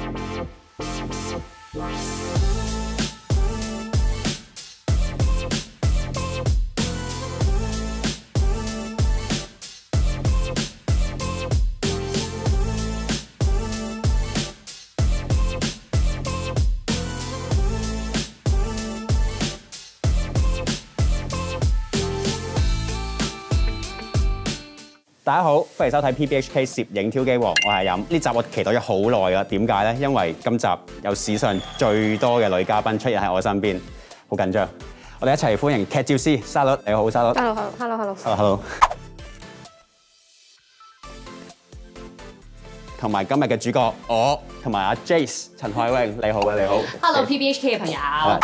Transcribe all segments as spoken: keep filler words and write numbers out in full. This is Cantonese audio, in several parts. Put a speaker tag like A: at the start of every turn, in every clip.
A: 大家好，歡迎收睇 P B H K 攝影挑機王，我係飲。呢集我期待咗好耐㗎，點解咧？因為今集有史上最多嘅女嘉賓出現喺我身邊，好緊張。我哋一齊歡迎劇照師沙律，你好，沙律。
B: Hello，Hello，Hello，Hello，Hello。
A: 同埋今日嘅主角我同埋阿 Jace 陳海穎，你好啊，你好。
B: Hello P B H K 嘅朋友。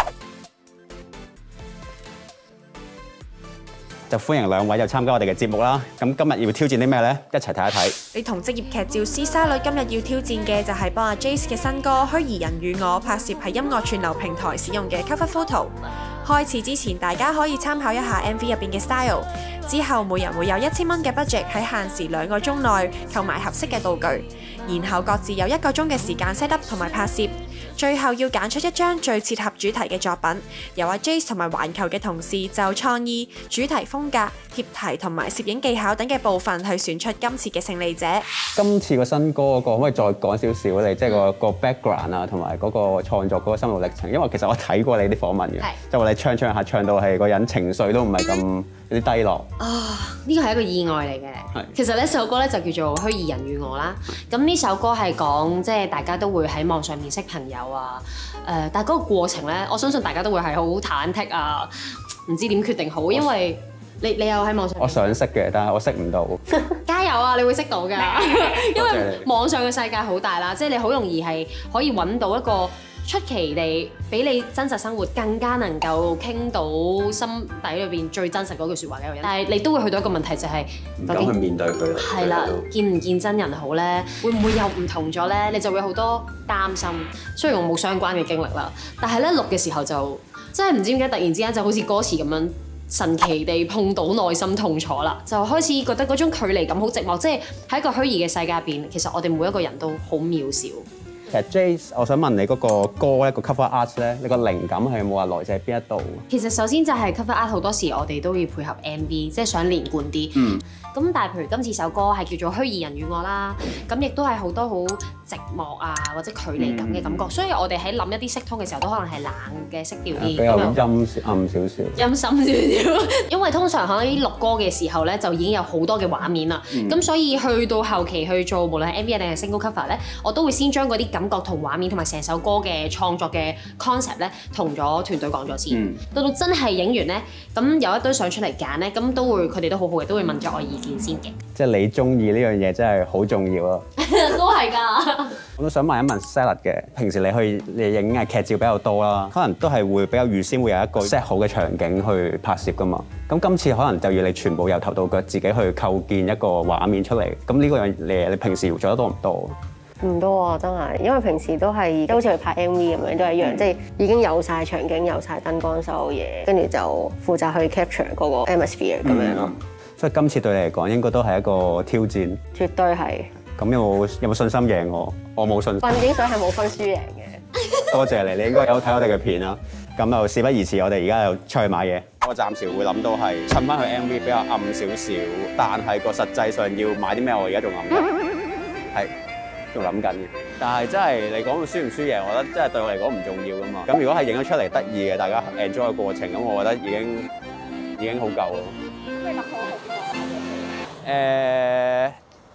A: 就歡迎兩位又參加我哋嘅節目啦。咁今日要挑戰啲咩咧？一齊睇一睇。
C: 你同職業劇照師沙律今日要挑戰嘅就係幫阿 Jace 嘅新歌《虛擬人與我》拍攝喺音樂串流平台使用嘅 cover photo。開始之前，大家可以參考一下 M V 入邊嘅 style。之後每人會有一千蚊嘅 budget 喺限時兩個鐘內購買合適嘅道具，然後各自有一個鐘嘅時間 set up 同埋拍攝。最後要揀出一張最切合主題嘅作品，由阿 Jace 同埋環球嘅同事就創意、主題風格、貼題同埋攝影技巧等嘅部分去選出今次嘅勝利者。
A: 今次個新歌嗰個可唔可以再講少少你即係個個 background 啊，同埋嗰個創作嗰個心路歷程？因為其實我睇過你啲訪問嘅，就話你唱唱下唱到係個人情緒都唔係咁有啲低落。
B: 啊，呢個係一個意外嚟嘅。其實呢首歌咧就叫做《虛擬人與我》啦。咁呢首歌係講即係大家都會喺網上面識朋友啊，誒，但係嗰個過程咧，我相信大家都會係好忐忑啊，唔知點決定好，因為你你有喺網上，
A: 我想識嘅，但係我識唔到。
B: 加油啊！你會識到㗎，因為網上嘅世界好大啦，即係你好容易係可以揾到一個出奇地比你真實生活更加能夠傾到心底裏邊最真實嗰句説話嘅一個人。但係你都會去到一個問題，就係
A: 唔敢去面對佢。
B: 係啦，見唔見真人好咧？會唔會又唔同咗咧？你就會好多擔心。雖然我冇相關嘅經歷啦，但係咧錄嘅時候就真係唔知點解突然之間就好似歌詞咁樣神奇地碰到內心痛楚啦，就開始覺得嗰種距離感好寂寞。即係喺一個虛擬嘅世界入邊，其實我哋每一個人都好渺小。
A: 其實 Jace，我想問你嗰個歌咧，個 cover art 咧，你個靈感係有冇話來自喺邊一度？
B: 其實首先就係 cover art 好多時我哋都要配合 M V， 即係想連貫啲。嗯。咁但係譬如今次首歌係叫做《虛擬人與我》啦，咁亦都係好多好寂寞啊或者距離感嘅感覺，嗯、所以我哋喺諗一啲色調嘅時候都可能係冷嘅色調啲，
A: 比較陰暗少少，
B: 陰森少少。因為通常可能錄歌嘅時候咧就已經有好多嘅畫面啦，咁、嗯、所以去到後期去做無論係 M V 定係 single cover 咧，我都會先將嗰啲感覺同畫面同埋成首歌嘅創作嘅 concept 咧同咗團隊講咗先。嗯、到到真係影完咧，咁有一堆相出嚟揀咧，咁都會佢哋都好好嘅，都會問咗我意見先嘅。
A: 即係你中意呢樣嘢真係好重要啊！
B: 都係㗎。
A: 我都想問一問 Salad 嘅，平時你去你影嘅劇照比較多啦，可能都係會比較預先會有一個 set 好嘅場景去拍攝㗎嘛。咁今次可能就要你全部由頭到腳自己去構建一個畫面出嚟。咁呢個樣嘢你平時做得多唔多？
D: 唔多啊，真係，因為平時都係都好似去拍 M V 咁樣，都係一樣，嗯、即係已經有晒場景、有晒燈光所有嘢，跟住就負責去 capture 嗰個 atmosphere 咁樣咯。
A: 所以今次對你嚟講應該都係一個挑戰。絕
D: 對係。
A: 咁有冇有冇信心贏我？我冇信心。
D: 運景相係冇分輸贏嘅。
A: 多謝你，你應該有睇我哋嘅片啦。咁就事不宜遲，我哋而家又出去買嘢。我暫時會諗到係襯翻去 M V 比較暗少少，但係個實際上要買啲咩，我而家仲諗緊，係仲諗緊嘅。但係真係你講到輸唔輸贏，我覺得真係對我嚟講唔重要噶嘛。咁如果係影咗出嚟得意嘅，大家 enjoy 個過程，咁我覺得已經已經好夠咯。咁你諗好係邊個？誒。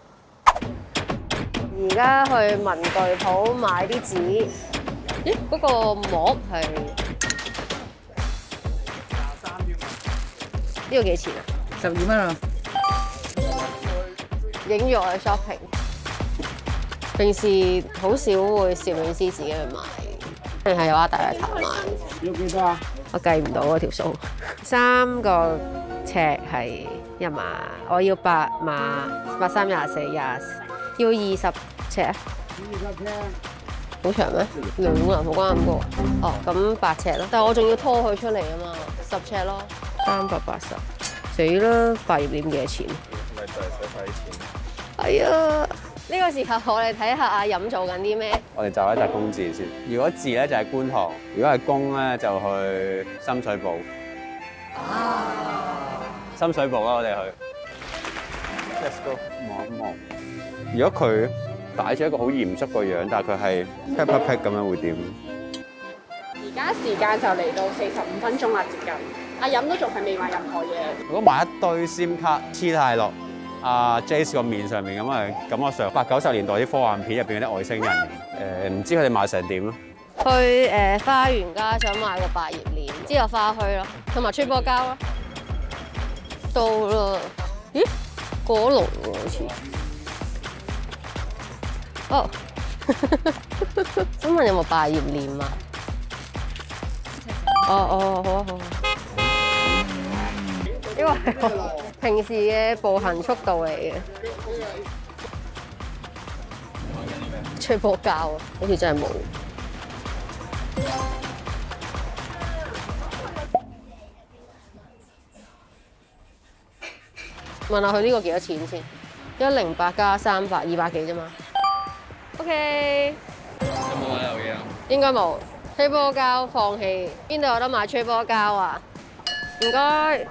D: 而家去文具鋪買啲紙，咦？嗰個膜係廿三添啊！呢個幾錢啊？十二蚊啊！影咗去 shopping， 平時好少會攝影師自己去買，定係有阿大去談買。要幾多啊？我計唔到嗰條數。三個尺係一碼，我要八碼，八三廿四廿。要二十尺啊！好長咩？兩啊，冇關咁多。哦，咁八尺咯。但係我仲要拖佢出嚟啊嘛，十尺咯。三百八十，死啦！百葉簾幾多錢？咪就係使晒啲錢。係啊， 呢個時候我哋睇下阿飲做緊啲咩？
A: 我哋就一隻公字先。如果字咧就係觀塘，如果係公咧就去深水埗。啊！深水埗啦，我哋去。Let's go， 望一望。如果佢擺咗一個好嚴肅個樣，但係佢係 pepper pick 咁樣會點？
C: 而家時間就嚟到四十五分鐘啦，接近。阿飲都仲係未買任何嘢。
A: 如果買一堆 SIM 卡黐太落阿 Jace 個面上面咁啊，感覺上八九十年代啲科幻片入邊嗰啲外星人，誒唔知佢哋賣成點咯。
D: 去誒、呃、花園街想買個百葉簾，之後花墟咯，同埋吹波膠咯。到啦，咦？果龍喎好似。哦，想問有冇百葉簾啊？哦哦，好啊好啊。呢個係我平時嘅步行速度嚟嘅。吹波膠啊，好似真係冇。問下佢呢個幾多錢先？一零八加三百，二百幾啫嘛。OK。有冇買油嘢啊？應該冇。吹波膠放棄，邊度有得買吹波膠啊？唔該。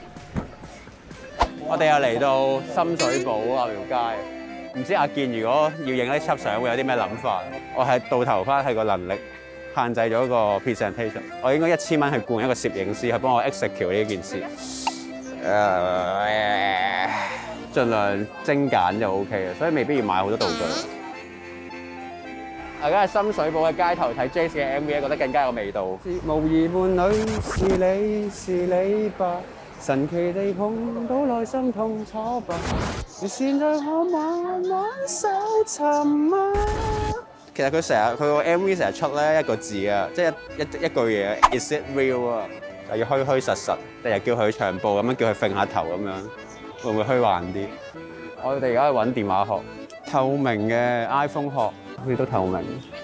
A: 我哋又嚟到深水埗牛寮街，唔知阿健如果要影呢輯相會有啲咩諗法？我係到頭翻係個能力限制咗個 presentation， 我應該一千蚊去僱一個攝影師去幫我 execute 呢件事。誒、uh, 盡量精簡就 O K 啦，所以未必要買好多道具。大家喺深水埗嘅街頭睇 Jace 嘅 M V 覺得更加有味道。無疑伴侶是你是你吧，神奇地碰到內心痛楚吧，而現在可慢慢搜尋嗎？其實佢成日佢個 M V 成日出咧一個字啊，即係一一一句嘢 ，Is it real 啊？就要虛虛實實，第日叫佢長步咁樣，叫佢揈下頭咁樣，會唔會虛幻啲？我哋而家去揾電話殼，透明嘅 iPhone 殼，好似都透明。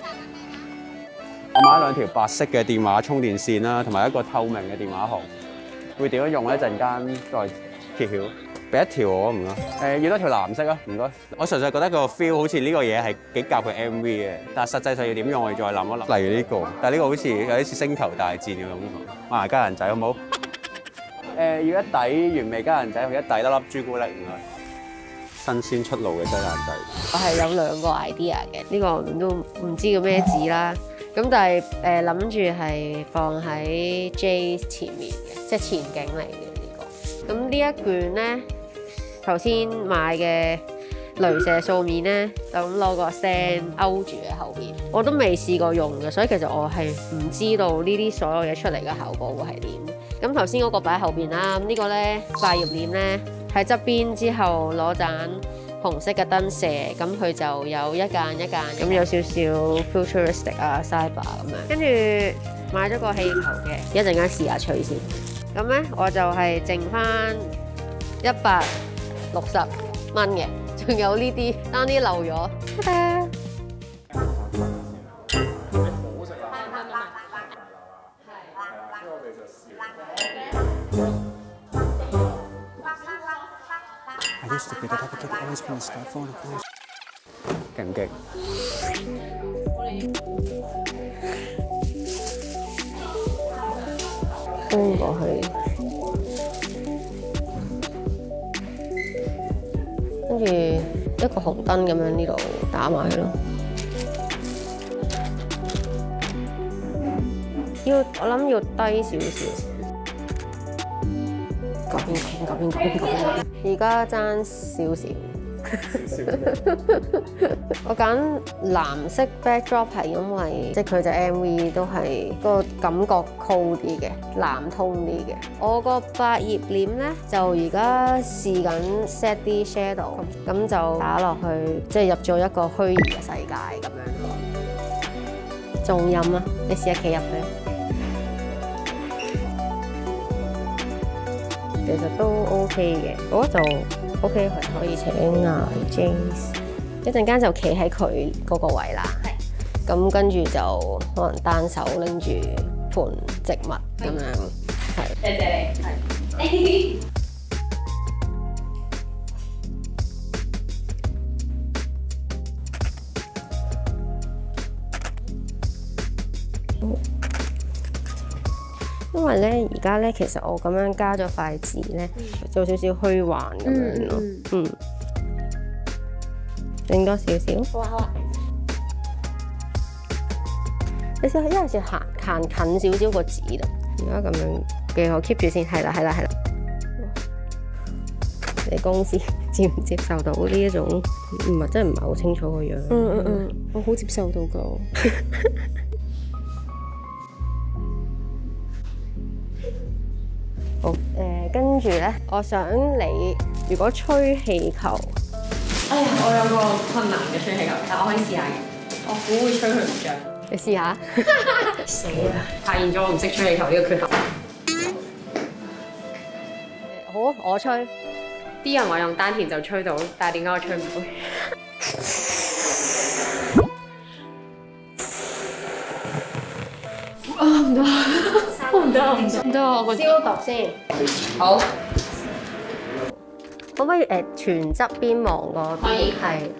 A: 我買咗兩條白色嘅電話充電線啦，同埋一個透明嘅電話殼。會點樣用咧？一陣間再揭曉。俾一條我唔該。誒，要多條藍色啊，唔該。我純粹覺得個 feel 好似呢個嘢係幾夾佢 M V 嘅，但係實際上要點用，我哋再諗一諗。例如呢個，但係呢個好似有啲似星球大戰嘅感覺。買埋家人仔好唔好？誒，要一底原味家人仔，同一底粒粒朱古力唔該。新鮮出爐嘅雞蛋仔。我係有兩個 idea 嘅，呢個都唔知叫咩字啦。咁但係誒諗住係放喺 Jace 前面嘅，即係前景嚟嘅呢個。咁呢一卷咧，頭先買嘅雷射素面咧，就咁攞個 stand 勾住喺後邊。我都未試過用嘅，所以其實我係唔知道呢啲所有嘢出嚟嘅效果會係點。咁頭先嗰個擺喺後邊啦，咁呢個咧百葉簾咧喺側邊之後攞盞紅色嘅燈射，咁佢就有一間一間，咁有少少 futuristic 啊 cyber 咁樣。跟住買咗個氣球嘅，一陣間試下吹先。咁咧我就係剩翻一百六十蚊嘅，仲有呢啲，單啲漏咗。勁唔勁？搬過去，跟住一個紅燈咁樣呢度打埋去咯。要我諗要低少少。嗰邊嗰邊嗰邊嗰邊嗰邊，而家爭少少。我揀藍色 backdrop 係因為即係佢隻 M V 都係個感覺 cool 啲嘅，藍通啲嘅。我個百葉簾咧就而家試緊 set 啲 shadow， 咁就打落去，即係入咗一個虛擬嘅世界咁樣咯。仲飲啊！你試下企入去。其實都 OK 嘅，我覺得就 OK，佢可以請阿 Jace， 一陣間就企喺佢嗰個位啦。係。咁跟住就可能單手拎住盆植物咁樣，係。謝謝你。係。
D: 因為咧，而家咧，其實我咁樣加咗筷子咧，做少少虛幻咁樣咯。嗯，整多少少。好啊好啊。你試下，因為試行行近少少個紙度。而家咁樣幾好 keep 住先，係啦係啦係啦。你公司接唔接受到呢一種？唔係真係唔係好清楚個樣。
C: 嗯嗯嗯，我好接受到噶。
D: 好，誒、呃，跟住咧，我想你如果吹氣球，
B: 哎呀，我有個困難嘅吹氣球，但我可以試下嘅。我估會吹佢唔脹。
D: 你試下。
B: 死啦！發現咗我唔識吹氣球呢個缺陷。
D: 好，我吹。
B: 啲人話用丹田就吹到，但係點解我吹唔到？啊唔得，唔得唔得唔得，我個
D: 消毒先。
B: 好。
D: 可唔可以誒全側邊望個邊？
B: 可以
D: 係。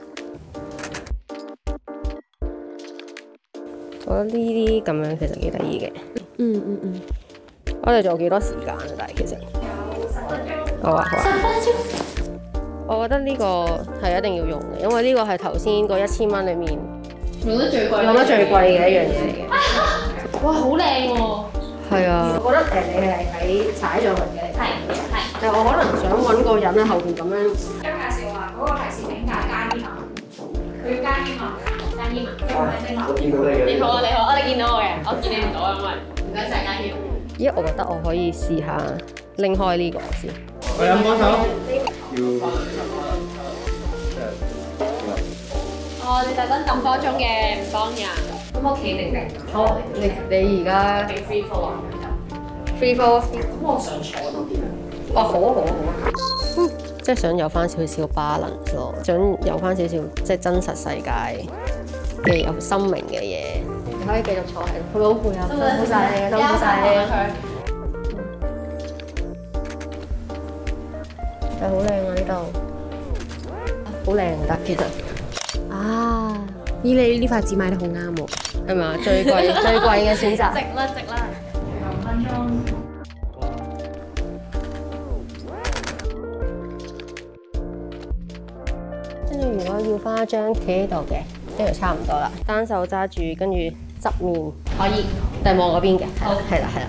D: 我覺得呢啲咁樣其實幾得意嘅。
C: 嗯嗯嗯。
D: 我哋仲有幾多時間啊？但係其實。好啊好啊。十分鐘。我覺得呢個係一定要用嘅，因為呢個係頭先嗰一千蚊裡面
B: 用得最貴，
D: 用得最貴嘅一樣嘢嚟嘅。
B: 哇，好靚喎！
D: 係啊。我覺得誒你係喺踩上去嘅。
B: 係係。
D: 但我可能想揾個人喺後邊咁樣。
E: 張介紹話嗰個係攝影界加煙啊，佢要加煙啊，加煙啊，佢唔係整
A: 我見到你嘅。
B: 你好啊你好啊，你見到我嘅，我見你唔到啊，因為唔該晒家謙。
D: 咦，我覺得我可以試下拎開呢個先。
A: 我有幫手。要。
B: 哦，你特登咁多鐘嘅唔幫人，咁我企定定。
D: 好，你你而家
B: 俾 free fall 啊
D: free fall。
B: 咁我想坐多啲。
D: 哦，好啊好啊好啊。嗯，即係想有翻少少 balance 咯，想有翻少少即係真實世界嘅有生命嘅嘢。你可以繼續坐喺度，會唔會好攰啊？辛苦晒你，辛苦晒你。係好靚啊呢度，好靚得其實。
C: 啊！咦，你呢塊紙買得好啱喎，
D: 係咪啊？最貴最貴嘅選擇。
B: 值啦值啦。
E: 兩分鐘。
D: 跟住如果要花一張企喺度嘅，跟住差唔多啦。單手揸住，跟住側面
B: 可以。
D: 就望嗰邊嘅。
B: 好，
D: 係啦係啦。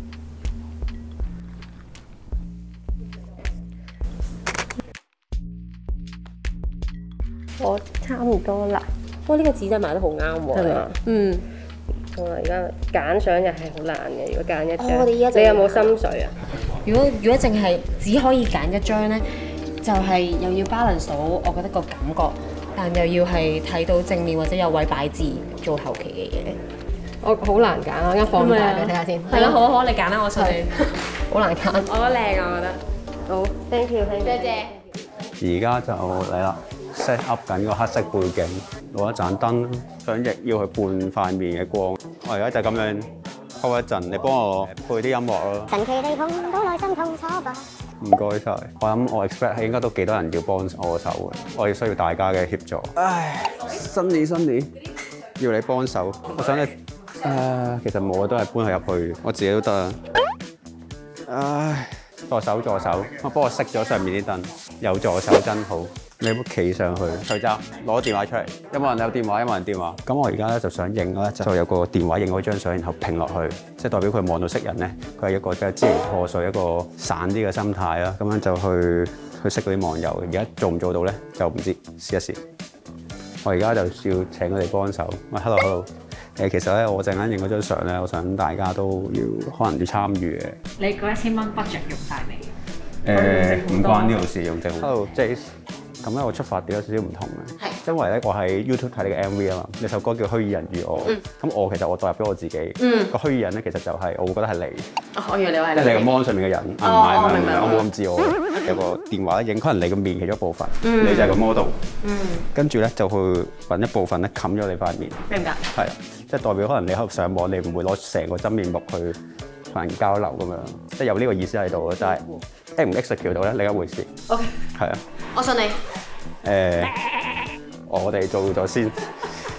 D: 我差唔多啦。
C: 哇！呢個紙真係買得好啱喎，
D: 係咪啊？
C: 嗯。
D: 好啦，而家揀相又係好難嘅。如果揀一張，
C: 哦我哋依家就
D: 你有冇心水啊？
C: 如果如果淨係只可以揀一張咧，就係、又要 balance 到我覺得個感覺，但又要係睇到正面或者有位擺字做後期嘅嘢。
D: 我好難揀啊！而家放大俾你睇下先。
C: 係咯，好啊好啊，你揀啦，我信你。
D: 好難揀。
B: 我覺得靚啊，我覺得。
D: 好 ，thank you，thank you。
B: 謝謝。
A: 而家就嚟啦 ，set up 緊個黑色背景，攞一盞燈，想亦要去半塊面嘅光。我而家就咁樣 hold 一陣，你幫我配啲音樂咯。
F: 神奇地碰到內心痛楚吧。
A: 唔該晒，我諗我 expect 係應該都幾多人要幫我手嘅，我哋需要大家嘅協助。唉，新年新年，要你幫手，我想你誒、呃，其實冇啊，都係搬佢入去，我自己都得啊。唉，助手助手，我幫我熄咗上面啲燈，有助手真好。你唔好企上去，徐州攞電話出嚟，有冇人有電話？有冇人電話？咁我而家咧就想影咧，就有個電話影嗰張相，然後拼落去，即係代表佢望到識人咧，佢係一個比較支離破碎、一個散啲嘅心態啦。咁樣就去去識嗰啲網友。而家做唔做到咧，就唔知，試一試。我而家就要請佢哋幫手。喂，hello hello。誒，其實咧，我陣間影嗰張相咧，我想大家都要可能要參與嘅。
E: 你嗰一千蚊 budget 用晒未？
A: 誒，唔關呢度事，用正。Hello Jace。咁咧，我出發點有少少唔同嘅，
B: 係
A: 因為咧，我喺 YouTube 睇你嘅 M V 啊嘛，你首歌叫《虛擬人與我》，咁我其實我代入咗我自己，個虛擬人咧其實就係我會覺得係你，
B: 我以為你話係
A: 即係你個 mon 上面嘅人，唔係唔係唔係，我冇咁自我，有個電話影，可能你個面其中一部分，你就係個 model，跟住咧就去揾一部分咧冚咗你塊面，
B: 明唔明？
A: 係，即係代表可能你喺度上網，你唔會攞成個真面目去同人交流咁樣，即係有呢個意思喺度咯，但係 execute 唔 execute 到咧另一回事。
B: OK，
A: 係啊。
B: 我信你。
A: 誒，我哋做咗先，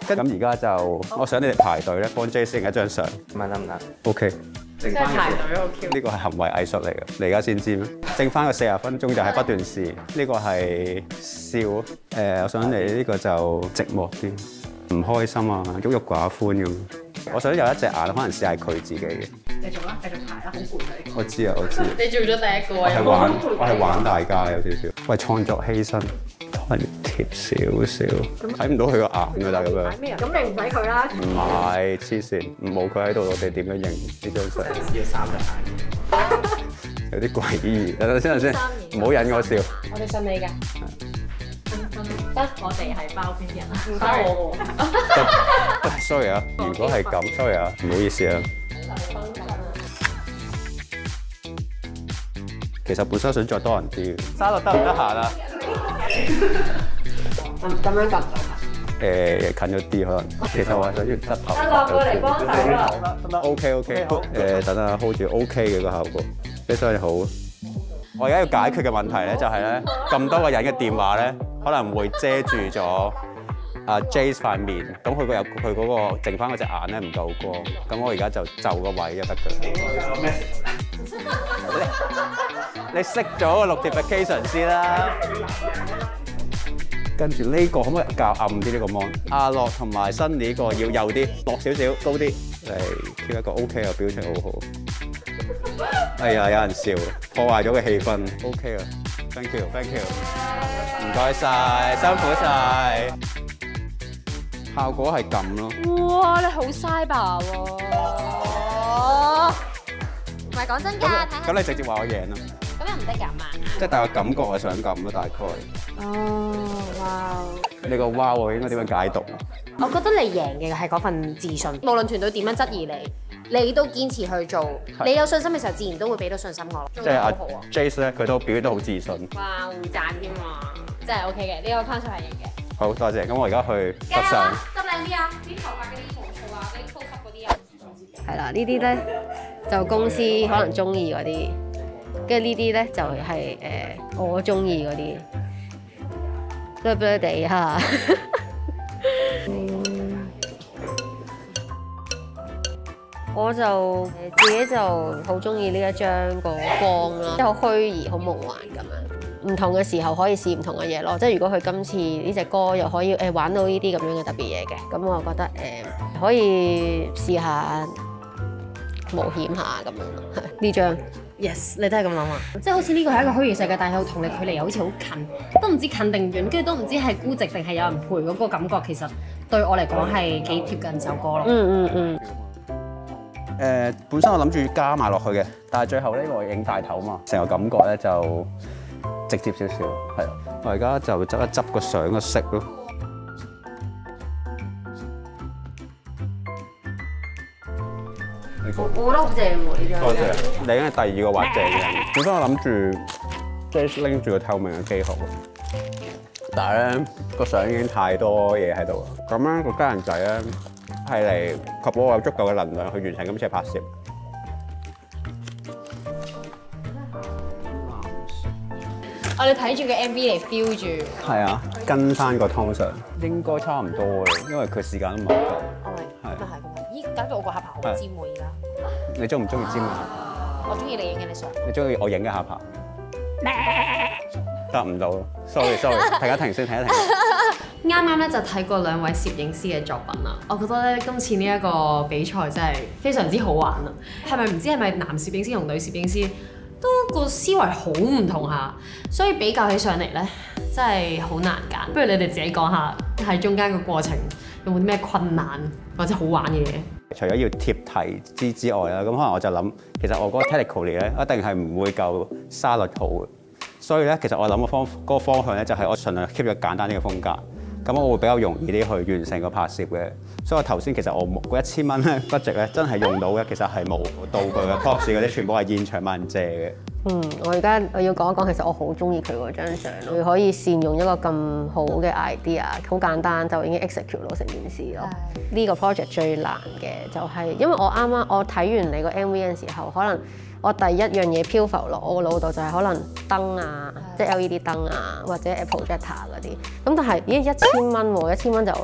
A: 咁而家就我想你哋排隊咧，幫 Jace 影一張相。
G: 唔係得唔得
A: ？OK。剩翻
C: 排隊好 Q。
A: 呢個係行為藝術嚟嘅，你而家先知咩？剩翻個四十分鐘就係不斷試。呢個係笑，誒、呃，我想你呢個就寂寞啲，唔開心啊，鬱鬱寡歡咁。我想有一隻眼，可能試係佢自己嘅。
C: 繼續啦，繼續排啦，好攰你。
A: 我知啊，我知。
C: 你做咗第一個啊！
A: 我係玩，我係玩大家有少少。為創作犧牲，可能貼少少，睇唔到佢個眼㗎啦咁樣。
C: 咩啊？咁你唔使佢啦。
A: 唔係黐線，冇佢喺度，我哋點樣認呢張相？
G: 要三隻眼。
A: 有啲詭異。等等先，等先，唔好引我笑。
B: 我哋信你㗎。
C: 得我哋係包邊啲人啊？唔得我喎。
A: sorry 啊，如果係咁 ，sorry 啊，唔好意思啊。其實本身想再多人啲。沙律得唔得閒啊？
D: 咁樣撳。
A: 誒近咗啲可能，其實我係想要側頭。
C: 阿樂過嚟幫手啦。
A: 得得 OK OK，誒等下 hold 住 OK 嘅個效果，非常之好。我而家要解決嘅問題咧，就係咧咁多個人嘅電話咧，可能會遮住咗阿 Jace 塊面，咁佢個有佢嗰個剩翻嗰隻眼咧唔夠光，咁我而家就就個位就得㗎。你熄咗個 notification 先啦。跟住呢個可唔可以較暗啲呢個 mon？阿樂同埋新呢個要幼啲，落少少，高啲，嚟 keep 一個 OK 嘅表情好好。哎呀，有人笑，破壞咗個氣氛。OK 啊 ，thank you，thank you， 唔該晒，辛苦晒。效果係咁咯。
D: 哇！你好嘥吧喎！唔係講真㗎，睇下。
A: 咁你直接話我贏啦。
D: 咁又唔得咁啊！
A: 即係大概感覺係想咁咯，大概。
D: 哦，哇！
A: 你個 wow 喎應該點樣解讀？
B: 我覺得你贏嘅係嗰份自信，無論團隊點樣質疑你，你都堅持去做。你有信心嘅時候，自然都會俾到信心我咯。
A: 即係阿 Jace 咧，佢都表現得好自信。
B: 哇，會讚添啊！真係 OK 嘅，呢個 concept 係贏嘅。
A: 好多謝，咁我而家去執相。
B: 執靚啲啊！啲頭髮嗰啲毛躁啊，嗰啲 close up 嗰啲啊。
D: 係啦，呢啲咧就公司可能中意嗰啲，跟住呢啲咧就係、誒、我中意嗰啲，blur blur 地嚇。嗯，我就自己就好中意呢一張個光啦，即係好虛擬、好夢幻咁樣。唔同嘅時候可以試唔同嘅嘢咯，即係如果佢今次呢隻歌又可以誒玩到呢啲咁樣嘅特別嘢嘅，咁我覺得誒、呃、可以試下冒險下咁樣咯。呢張 yes， 你都係咁諗啊？
B: 即係好似呢個係一個虛擬世界，但係又同你距離又好似好近，都唔知近定遠，跟住都唔知係孤寂定係有人陪嗰個感覺，其實對我嚟講係幾貼近首歌咯。
D: 嗯嗯嗯。
A: 誒、呃，本身我諗住加埋落去嘅，但係最後呢個影大頭嘛，成個感覺咧就直接少少，係啊。我而家就執一執個相嘅色咯。
D: 我覺得好正喎呢張。
A: 多謝，你已經係第二個畫正嘅人。本身我諗住 Jace 拎住個透明嘅機殼，但係咧個相已經太多嘢喺度啦。咁樣個家人仔咧係嚟確保我有足夠嘅能量去完成今次嘅拍攝。
B: 我哋睇住個 M V 嚟 feel 住。
A: 係啊，跟翻個通常應該差唔多嘅，因為佢時間都唔係好夠。
B: 係。咁啊係，咁啊。咦，搞到我個下巴好尖喎而家。
A: 你中唔中意尖嘅下巴？
B: 我中意你影嘅你相。
A: 你中意我影嘅下巴？得唔到 ，sorry sorry，大家停先，停一停。
B: 啱啱咧就睇過兩位攝影師嘅作品啦，我覺得咧今次呢一個比賽真係非常之好玩啊！係咪唔知係咪男攝影師同女攝影師都個思維好唔同下，所以比較起上嚟咧真係好難揀。不如你哋自己講下喺中間個過程有冇啲咩困難或者好玩嘅嘢？
A: 除咗要貼題之之外啦，咁可能我就諗，其實我嗰個 technically 咧一定係唔會夠沙律好嘅，所以咧其實我諗個方嗰個方向咧就係我盡量 keep 咗簡單啲嘅風格，咁我會比較容易啲去完成個拍攝嘅。所以我頭先其實我冇嗰一千蚊咧 budget 咧真係用到嘅，其實係冇道具嘅 props 嗰啲全部係現場問人借嘅。
D: 嗯，我而家我要講一講，其實我好中意佢嗰張相咯，佢可以善用一個咁好嘅 idea，好簡單就已經 execute 到成件事咯。呢個 project 最難嘅就係，因為我啱啱我睇完你個 M V 嘅時候，可能我第一樣嘢漂浮落我個腦度就係可能燈啊，即係 L E D 燈啊，或者 projector 嗰啲。咁但係咦一千蚊喎，一千蚊就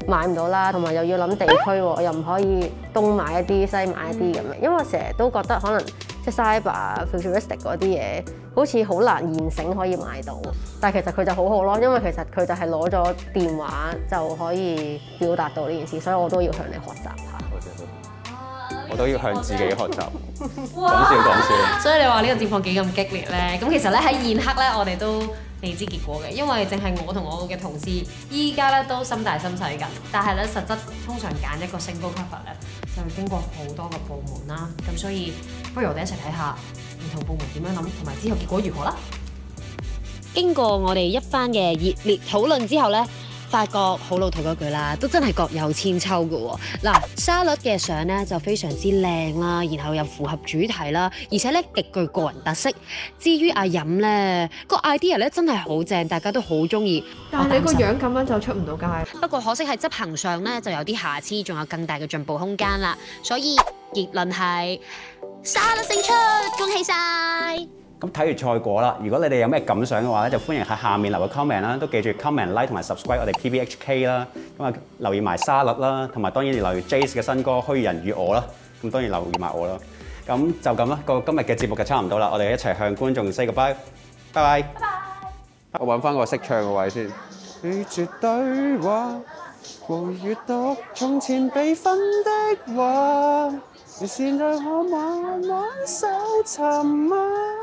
D: 買唔到啦，同埋又要諗地區喎，又唔可以東買一啲西買一啲咁樣，因為我成日都覺得可能即係 Cyber、Futuristic 嗰啲嘢，好似好難現成可以買到。但係其實佢就好好咯，因為其實佢就係攞咗電話就可以表達到呢件事，所以我都要向你學習下。
A: 我都要向自己學習。講笑講笑。
B: 所以你話呢個戰況幾咁激烈咧？咁其實咧喺現刻咧，我哋都未知結果嘅，因為淨係我同我嘅同事依家咧都心大心細緊，但係咧實質通常揀一個升高 cover 咧，就會經過好多個部門啦。咁所以不如我哋一齊睇下唔同部門點樣諗，同埋之後結果如何啦。經過我哋一番嘅熱烈討論之後咧，發覺好老土嗰句啦，都真係各有千秋嘅喎。嗱，沙律嘅相咧就非常之靚啦，然後又符合主題啦，而且咧極具個人特色。至於阿飲咧，個 idea 咧真係好正，大家都好中意。
C: 但係你個樣咁樣就出唔到街。
B: 不過可惜係執行上咧就有啲瑕疵，仲有更大嘅進步空間啦。所以結論係沙律勝出，恭喜晒！
A: 咁睇完賽果啦，如果你哋有咩感想嘅話咧，就歡迎喺下面留個 comment 啦，都記住 comment、like 同埋 subscribe 我哋 P B H K 啦。咁啊，留意埋沙律啦，同埋當然留意 Jace 嘅新歌《虛人與我》啦。咁當然留意埋我啦。咁就咁啦，個今日嘅節目就差唔多啦，我哋一齊向觀眾 say goodbye，拜拜。拜拜。我揾翻個識唱嘅位先。拒絕對話，無閱讀從前被分的話，而現在可慢慢搜尋嗎？